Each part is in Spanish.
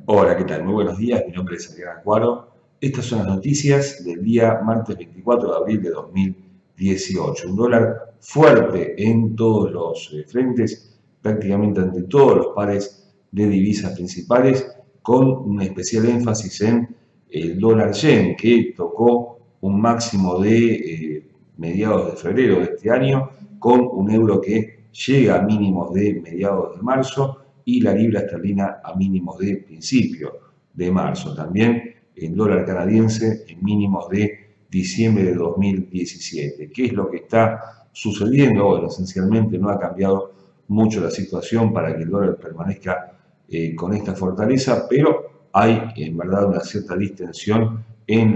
Hola, ¿qué tal? Muy buenos días, mi nombre es Adrián Acuaro. Estas son las noticias del día martes 24 de abril de 2018. Un dólar fuerte en todos los frentes, prácticamente ante todos los pares de divisas principales, con un especial énfasis en el dólar yen, que tocó un máximo de mediados de febrero de este año, con un euro que llega a mínimos de mediados de marzo y la libra esterlina a mínimos de principio de marzo. También el dólar canadiense en mínimos de diciembre de 2017. ¿Qué es lo que está sucediendo? Bueno, esencialmente no ha cambiado mucho la situación para que el dólar permanezca con esta fortaleza, pero hay en verdad una cierta distensión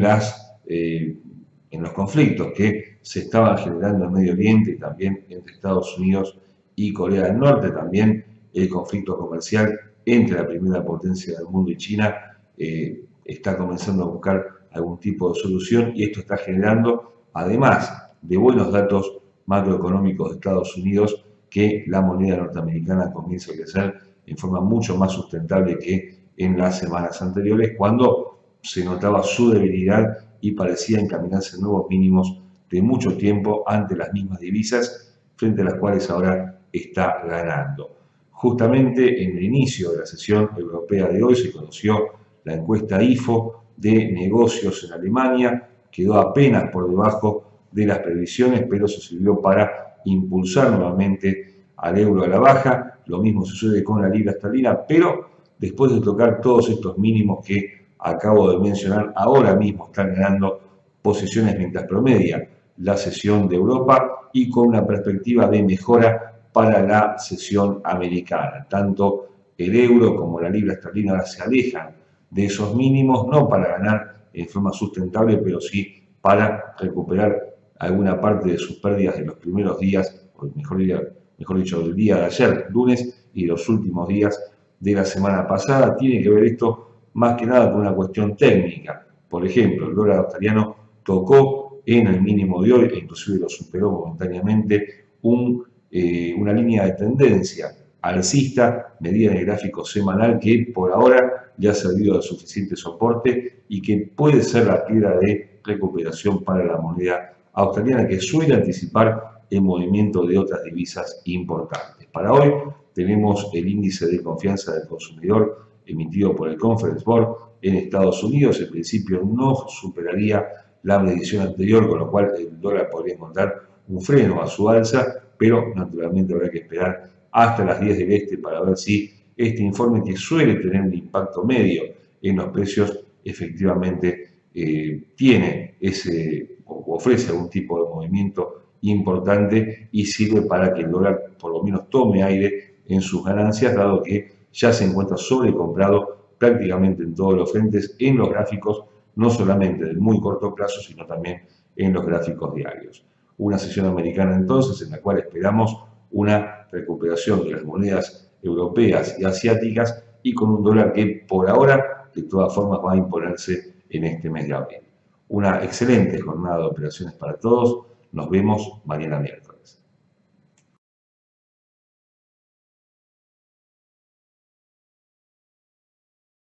en los conflictos que se estaban generando en Medio Oriente y también entre Estados Unidos y Corea del Norte. También el conflicto comercial entre la primera potencia del mundo y China está comenzando a buscar algún tipo de solución, y esto está generando, además de buenos datos macroeconómicos de Estados Unidos, que la moneda norteamericana comienza a crecer en forma mucho más sustentable que en las semanas anteriores, cuando se notaba su debilidad y parecía encaminarse a nuevos mínimos de mucho tiempo ante las mismas divisas, frente a las cuales ahora está ganando. Justamente en el inicio de la sesión europea de hoy se conoció la encuesta IFO de negocios en Alemania, quedó apenas por debajo de las previsiones, pero se sirvió para impulsar nuevamente al euro a la baja. Lo mismo sucede con la libra esterlina, pero después de tocar todos estos mínimos que acabo de mencionar, ahora mismo están ganando posiciones mientras promedia la sesión de Europa y con una perspectiva de mejora para la sesión americana. Tanto el euro como la libra esterlina ahora se alejan de esos mínimos, no para ganar en forma sustentable, pero sí para recuperar alguna parte de sus pérdidas de los primeros días, o mejor dicho, del día de ayer, lunes, y los últimos días de la semana pasada. Tiene que ver esto más que nada con una cuestión técnica. Por ejemplo, el dólar australiano tocó en el mínimo de hoy, e inclusive lo superó momentáneamente, una línea de tendencia alcista medida en el gráfico semanal, que por ahora ya ha servido de suficiente soporte y que puede ser la piedra de recuperación para la moneda australiana, que suele anticipar el movimiento de otras divisas importantes. Para hoy tenemos el índice de confianza del consumidor emitido por el Conference Board en Estados Unidos. En principio no superaría la medición anterior, con lo cual el dólar podría encontrar un freno a su alza, pero naturalmente habrá que esperar hasta las 10 del este para ver si este informe, que suele tener un impacto medio en los precios, efectivamente tiene o ofrece algún tipo de movimiento importante y sirve para que el dólar por lo menos tome aire en sus ganancias, dado que ya se encuentra sobrecomprado prácticamente en todos los frentes, en los gráficos, no solamente del muy corto plazo, sino también en los gráficos diarios. Una sesión americana entonces en la cual esperamos una recuperación de las monedas europeas y asiáticas, y con un dólar que por ahora de todas formas va a imponerse en este mes de abril. Una excelente jornada de operaciones para todos. Nos vemos mañana miércoles.